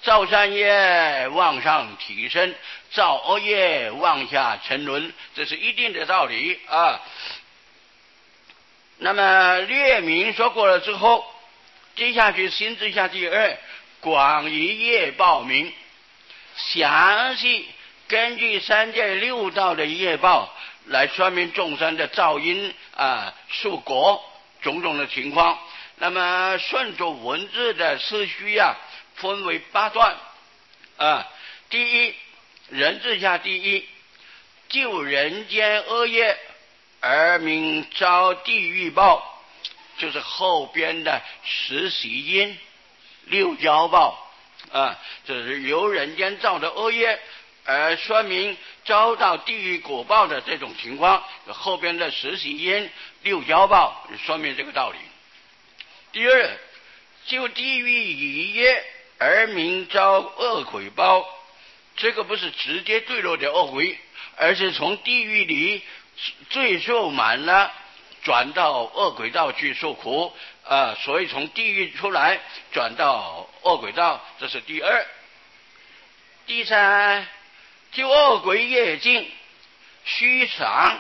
造善业往上提升，造恶业往下沉沦，这是一定的道理啊。那么列明说过了之后，接下去新之下第二，广于业报明，详细根据三界六道的业报来说明众生的造因树果种种的情况。那么顺着文字的次序分为8段第一，人之下第一，就人间恶业而名遭地狱报，就是后边的十习因六交报这是由人间造的恶业而说明遭到地狱果报的这种情况，后边的十习因六交报说明这个道理。第二，就地狱一业而名遭恶鬼报，这个不是直接坠落的恶鬼，而是从地狱里罪受满了，转到恶鬼道去受苦所以从地狱出来转到恶鬼道，这是第二。第三，就恶鬼业尽，虚常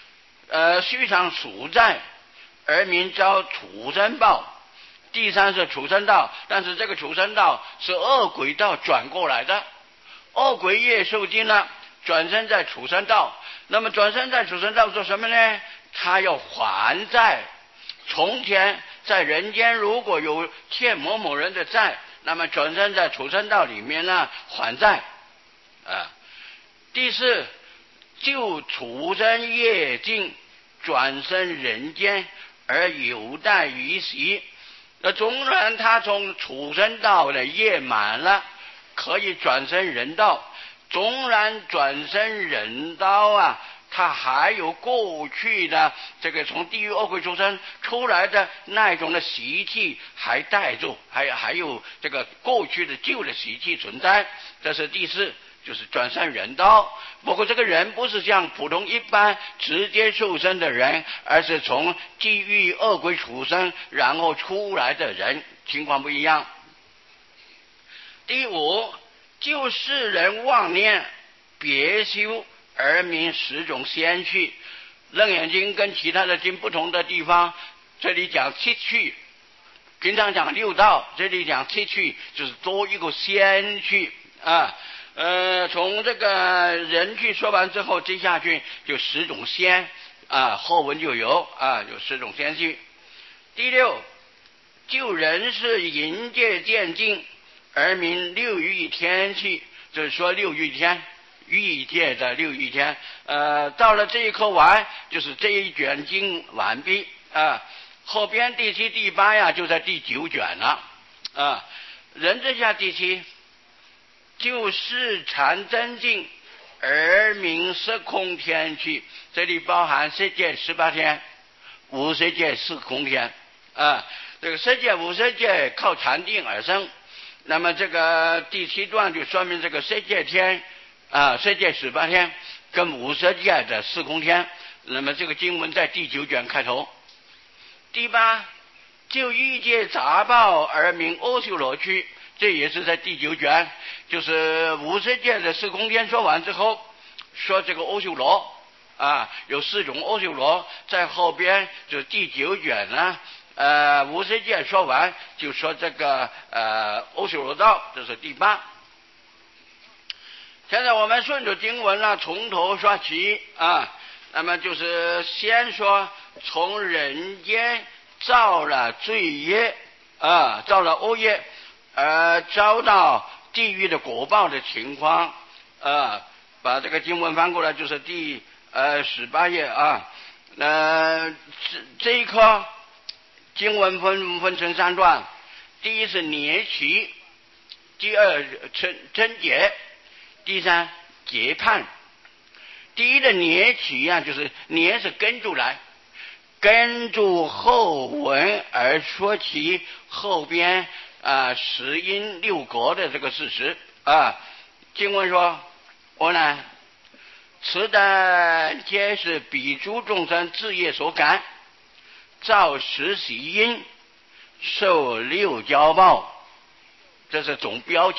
属在而名遭畜生报。第三是畜生道，但是这个畜生道是恶鬼道转过来的，恶鬼业受尽了，转生在畜生道。那么转生在畜生道做什么呢？他要还债。从前在人间如果有欠某某人的债，那么转生在畜生道里面呢还债第四，就畜生业尽，转生人间而有待于习。纵然他从畜生道的业满了，可以转生人道，纵然转生人道他还有过去的这个从地狱恶鬼畜生出来的那种的习气还带住，还有这个过去的旧的习气存在，这是第四，就是转生人道。不过这个人不是像普通一般直接受生的人，而是从地狱恶鬼畜生然后出来的人，情况不一样。第五，就世人妄念别修而名10种仙趣。楞严经跟其他的经不同的地方，这里讲7趣，平常讲6道，这里讲7趣，就是多一个仙趣从这个人去说完之后，接下去就10种仙后文就有有10种仙趣。第六，就人是淫界渐进而名6欲天趣，就是说6欲天，欲界的6欲天到了这一刻完，就是这一卷经完毕后边第7第8就在第9卷了人之下第7，就视禅真境而名色空天趣，这里包含色界18天，无色界4空天这个色界无色界靠禅定而生。那么这个第7段就说明这个色界天色界18天跟无色界的4空天。那么这个经文在第9卷开头。第8，就欲界杂报而名阿修罗趣，这也是在第9卷，就是无色界的4空天说完之后，说这个阿修罗有4种阿修罗，在后边就是第9卷无色界说完就说这个阿修罗道，这是第8。现在我们顺着经文从头说起那么就是先说从人间造了罪业造了恶业遭到地狱的果报的情况把这个经文翻过来就是第18页这一课经文分成3段，第一是年期，第二真解，第三结判。第一的年期就是年是跟住来，跟住后文而说起后边10因6果的这个事实经文说，我呢此等皆是彼诸众生自业所感，造10习因，受6交报，这是总标题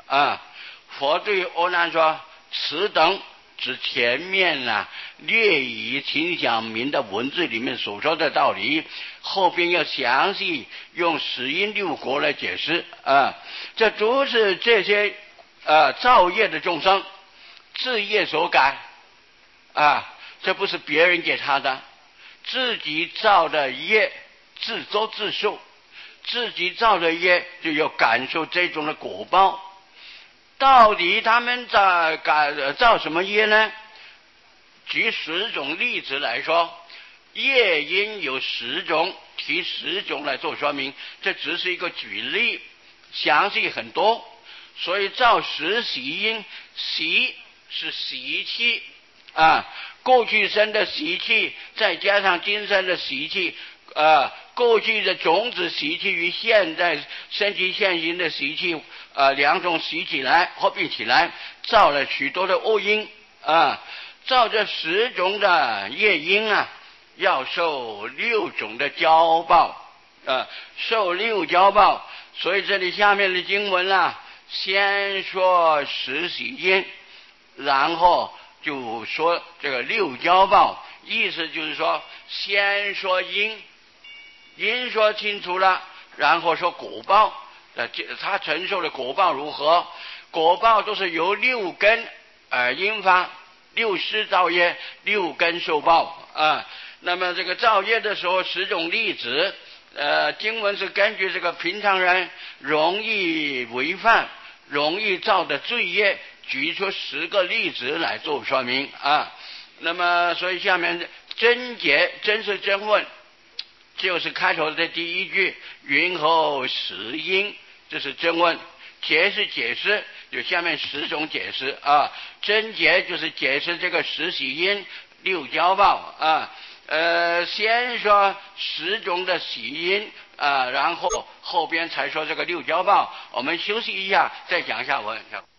啊。佛对阿难说：“此等指前面略以请讲明的文字里面所说的道理，后边要详细用十因六果来解释啊。这都是这些造业的众生自业所感啊，这不是别人给他的，自己造的业自作自受，自己造的业就要感受这种的果报。到底他们造什么业呢？举10种例子来说，业因有10种，提10种来做说明，这只是一个举例，详细很多。所以造10习因，习是习气啊，过去生的习气，再加上今生的习气，过去的种子习气与现在身体现行的习气，2种习起来合并起来，造了许多的恶因啊。造这10种的业因要受6种的交报受6交报。所以这里下面的经文先说10习因，然后就说这个6交报，意思就是说先说因说清楚了，然后说果报，他承受的果报如何？果报都是由6根而引发，6识造业，6根受报啊。那么这个造业的时候10种例子，经文是根据这个平常人容易违犯、容易造的罪业，举出10个例子来做说明啊。那么所以下面真解，真是真问，就是开头的第一句，云何实因，这是真问。解是解释，有下面10种解释啊。真解就是解释这个10习因6交报啊。先说10种的习因然后后边才说这个6交报。我们休息一下，再讲一下文。